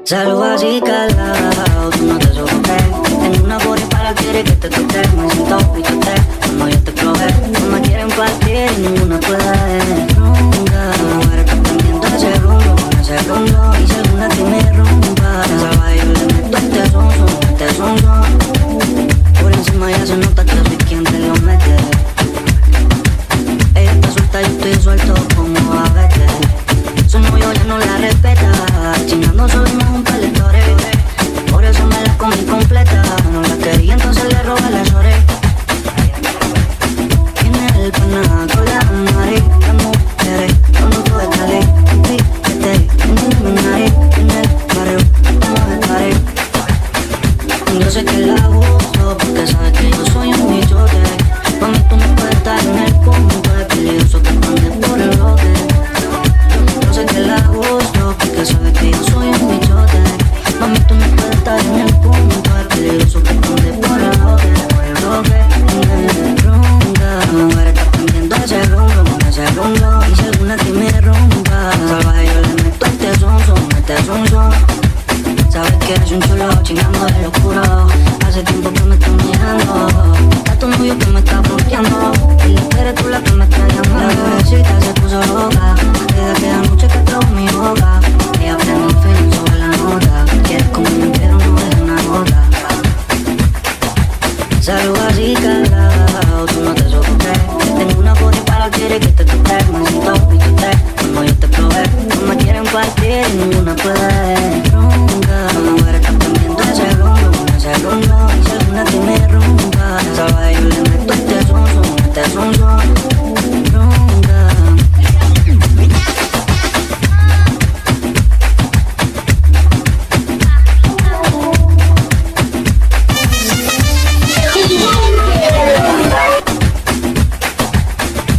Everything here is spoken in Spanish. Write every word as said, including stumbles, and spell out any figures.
Salgo así calado, tú no te sofoques. Tengo una body para quiere que te toque. Me siento pichote cuando yo te probé. No me quieren partir y ninguna puede. Nunca, ahora estás pendiente de ese rumbo, con ese rumbo. Y si alguna te me rompa, salvaje yo le meto este son, son, este son, son. Por encima ya se nota que soy quien te lo mete. Ella está suelta, yo estoy suelto como a vete. Su novio ya no la respeta, chingando subimos un par de flores. Por eso me la comí completa. No la quería, entonces le robé las orejas. Tiene el pana con la nariz, las mujeres con un flow de Cali. Un piquete, en mi nariz, en el barrio, estamos de party. Yo sé que la uso porque sabe que yo soy un bichote. Mami, tú no puedes estar en el punto de peligroso que escondes por el bote. Yo sé que la uso porque sabe que yo soy un bichote. Mami, tú no puedes estar en el punto de peligroso que escondes por el bote. Por el bote, me ronca. Ahora estás pendiendo ese rumbo, con ese rumbo. Y si alguna que me rompa, salvaje yo le meto este son, son, este son, son. Sabes que eres un chulo, chingando en lo oscuro. Hace tiempo que me estás mirando. A tu novio que me está bloqueando. Y que eres tú la que me está llamando. La bebecita se puso loca. Desde aquella noche que trabó mi boca. Ella prende un feeling sobre la nota. Quieres comerme pero no es una gota. Salgo así calado, tú no te sofoques. Tengo una body para quiere que